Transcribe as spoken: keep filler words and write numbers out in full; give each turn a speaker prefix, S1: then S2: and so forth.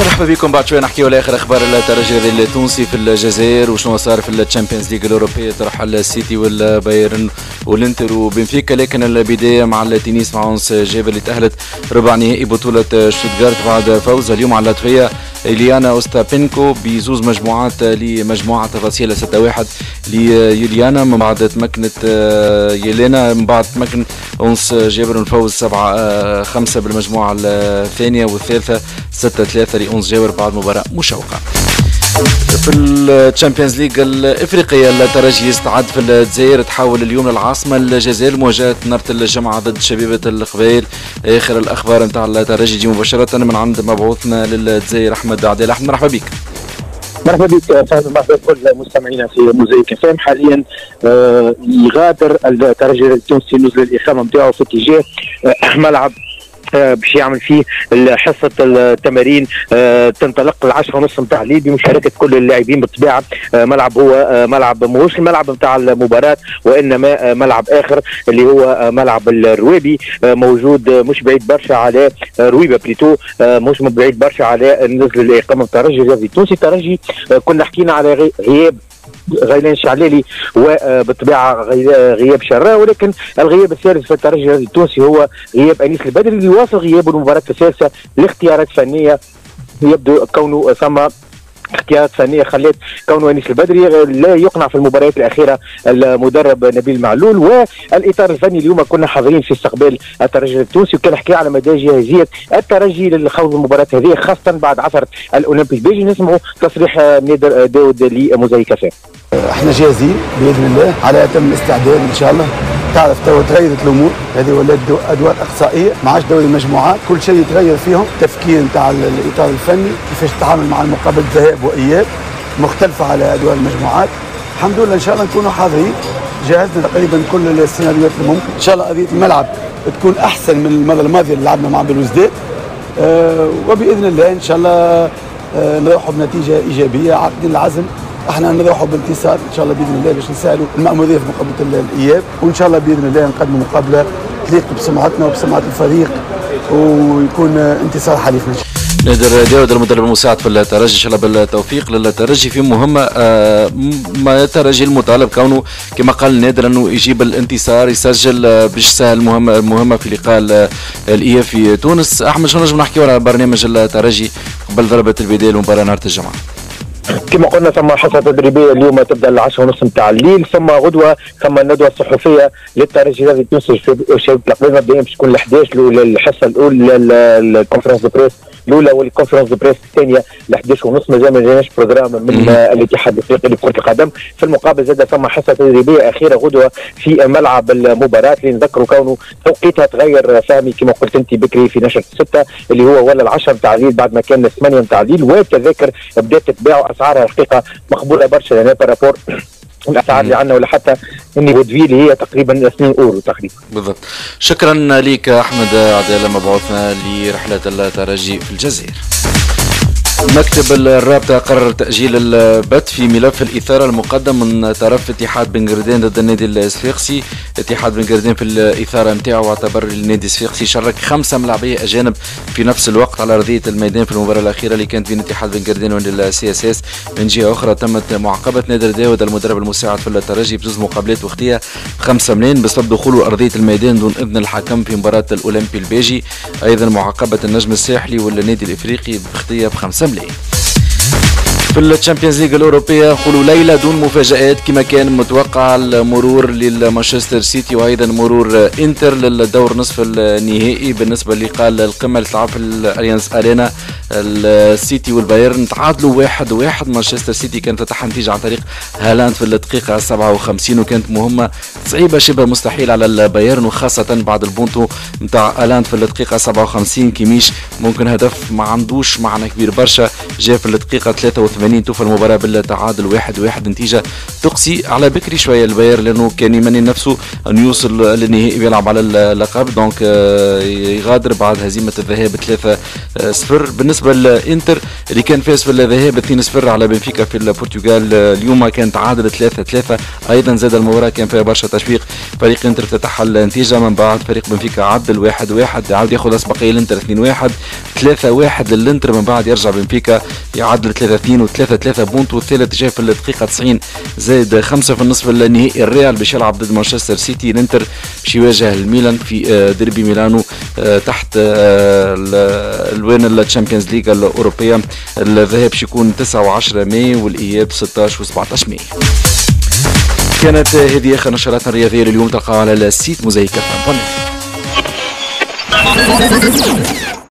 S1: مرحبا بكم. بعد شويه نحكيو على اخر اخبار الترجي التونسي في الجزائر وشنو صار في الشامبيونز ليج الاوروبيه. ترحل السيتي والبايرن والانتر وبنفيكا، لكن البدايه مع التنس مع اونس جابر اللي تاهلت ربع نهائي بطوله شتوتغارت بعد فوز اليوم على اللاتفيه إليانا أوستابينكو بزوز مجموعات لمجموعه تفاصيل ستة واحد ليوليانا. من بعد تمكنت يلينا، من بعد تمكن اونس جابر الفوز سبعة خمسة بالمجموعه الثانيه والثالثه ستة ثلاثة لأونس جابر بعد مباراة مشوقة. في الشامبيونز ليج الافريقيه الترجي يستعد في الجزائر، تحول اليوم للعاصمه الجزائر مواجهه نفط الجمعه ضد شبيبه القبائل. اخر الاخبار نتاع الترجي دي مباشره من عند مبعوثنا للجزائر احمد عديل. احمد مرحبا بك.
S2: مرحبا بك فهد، مرحبا بكل مستمعينا في موزايك اف ام. حاليا آه يغادر الترجي التونسي نزل الاقامه نتاعو في اتجاه آه ملعب باش يعمل فيه حصه التمارين. تنطلق العشرة ونص نتاع الليل بمشاركه كل اللاعبين. بالطبيعه ملعب هو ملعب ماهوش الملعب نتاع المباراه، وانما ملعب اخر اللي هو ملعب الرويبي، موجود مش بعيد برشا على رويبه بليتو، مش بعيد برشا على نزل الاقامه نتاع الترجي الرياضي التونسي. الترجي كنا حكينا على غياب غيلان الشعلالي وبالطبيعه غياب شراء، ولكن الغياب الثالث في الترجي التونسي هو غياب انيس البدري اللي واصل غيابه المباراه الثالثه لاختيارات فنيه. يبدو كونه ثم اختيارات فنيه خلت كونه انيس البدري لا يقنع في المباريات الاخيره المدرب نبيل معلول. والاطار الفني اليوم كنا حاضرين في استقبال الترجي التونسي، وكان حكي على مدى جاهزيه الترجي للخوض المباراه هذه خاصه بعد عثره الاولمبيك بيجي. نسمعوا تصريح نادر داود لموزايك اف ام.
S3: احنا جاهزين باذن الله على اتم الاستعداد ان شاء الله. تعرف تو تغيرت الامور، هذه ولات ادوار اقصائيه، ما عادش دوري المجموعات، كل شيء يتغير فيهم. التفكير نتاع الاطار الفني كيفاش تتعامل مع المقابله ذهاب واياب مختلفه على ادوار المجموعات. الحمد لله ان شاء الله نكونوا حاضرين، جهزنا تقريبا كل السيناريوهات الممكن. ان شاء الله قضيه الملعب تكون احسن من المره الماضيه اللي لعبنا مع بلوزداد، أه وباذن الله ان شاء الله أه نروحوا بنتيجه ايجابيه. عاقدين العزم احنا نروحوا بانتصار ان شاء الله باذن الله باش نساعدوا المأموريه في مقابله الاياب، وان شاء الله باذن الله نقدموا مقابله تليق بسمعتنا وبسمعه الفريق ويكون انتصار حليفنا.
S1: نادر داود المدرب المساعد في الترجي، ان شاء الله بالتوفيق للترجي في مهمه آه ما الترجي المطالب كونه كما قال نادر انه يجيب الانتصار، يسجل آه باش سهل المهمه المهمه في لقاء الاياب في تونس. احمد شنو نجم نحكيو على برنامج الترجي قبل ضربه البدايه لمباراه نهار الجمعه؟
S2: كما قلنا ثم حصه تدريبيه اليوم تبدا العشرة ونص نتاع الليل، ثم غدوه ثم الندوه الصحفيه للترجي الرياضي التونسي شباب القبيله. مبدئيا باش تكون ال احد عشر الحصه الاولى الكونفرنس دو بريس الاولى والكونفرنس دو بريس الثانيه ل احد عشر ونص. مازال ما جاناش بروجرام من الاتحاد الافريقي لكره القدم. في المقابل زاد ثم حصه تدريبيه اخيره غدوه في ملعب المباراه اللي نذكروا كونه توقيتها تغير فهمي كما قلت انت بكري في نشره ستة اللي هو ولا العشرة نتاع الليل بعد ما كان الثمانية نتاع الليل. والتذاكر بدات تتباع، اسعارها الحقيقه مقبوله برشا يعني بارابور الاسعار اللي عندنا، ولا حتى اني بودفيل هي تقريبا اثنين اورو تقريبا.
S1: بالضبط. شكرا لك احمد عديل مبعوثنا لرحله الترجي في الجزائر. مكتب الرابطة قرر تأجيل البت في ملف الإثارة المقدم من طرف اتحاد بن قردان ضد النادي الصفاقسي. اتحاد بن قردان في الإثارة نتاعو اعتبر النادي الصفاقسي شارك خمسة ملاعبية أجانب في نفس الوقت على أرضية الميدان في المباراة الأخيرة اللي كانت بين اتحاد بن قردان والسي اس اس. من جهة أخرى تمت معاقبة نادر داود المدرب المساعد في الترجي بزوز مقابلات وقتية بخمسة ملايين بسبب دخوله أرضية الميدان دون إذن الحكم في مباراة الأولمبي الباجي. أيضا معاقبة النجم الساحلي والنادي الإفريقي بوقتية بخمسة ملايين. في الشامبيونز ليج الاوروبيه نقولوا ليله دون مفاجات كما كان متوقع، المرور للمانشستر سيتي وايضا مرور انتر للدور نصف النهائي. بالنسبه للقاء القمه اللي تلعب في الاليانز ارينا السيتي والبايرن تعادلوا واحد واحد. مانشستر سيتي كانت فتح النتيجه عن طريق هالاند في الدقيقه سبعة وخمسين، وكانت مهمه صعيبه شبه مستحيل على البايرن، وخاصه بعد البونتو نتاع هالاند في الدقيقه سبعة وخمسين. كيميش ممكن هدف ما عندوش معنى كبير برشا، جاء في الدقيقه ثلاثة وثمانين وثمانين توفى المباراه بالتعادل واحد واحد، نتيجه تقصي على بكري شويه الباير لانه كان يمني نفسه ان يوصل للنهائي ويلعب على اللقب، دونك يغادر بعد هزيمه الذهاب ثلاثة صفر. بالنسبه للانتر اللي كان فاز في الذهاب اثنين صفر على بنفيكا في البرتغال، اليوم كان تعادل ثلاثة ثلاثة، ايضا زاد المباراه كان فيها برشا تشويق، فريق انتر افتتح النتيجه، من بعد فريق بنفيكا عدل واحد واحد، عاود ياخذ اسبقيه الانتر اثنين واحد، ثلاثة واحد للانتر، من بعد يرجع بنفيكا يعدل ثلاثة اثنين و3 ثلاثة بونت، والثالث جاء في الدقيقه تسعين زائد خمسة في النصف النهائي. الريال باش يلعب ضد مانشستر سيتي، الانتر باش يواجه الميلان في ديربي ميلانو تحت الوان الشامبيونز ليغ الاوروبيه. الذهاب باش يكون تسعة وعشرة ماي والاياب ستة عشر وسبعطاش ماي. كانت هذه اخر نشراتنا الرياضيه لليوم، تلقاها على السيت موزايك.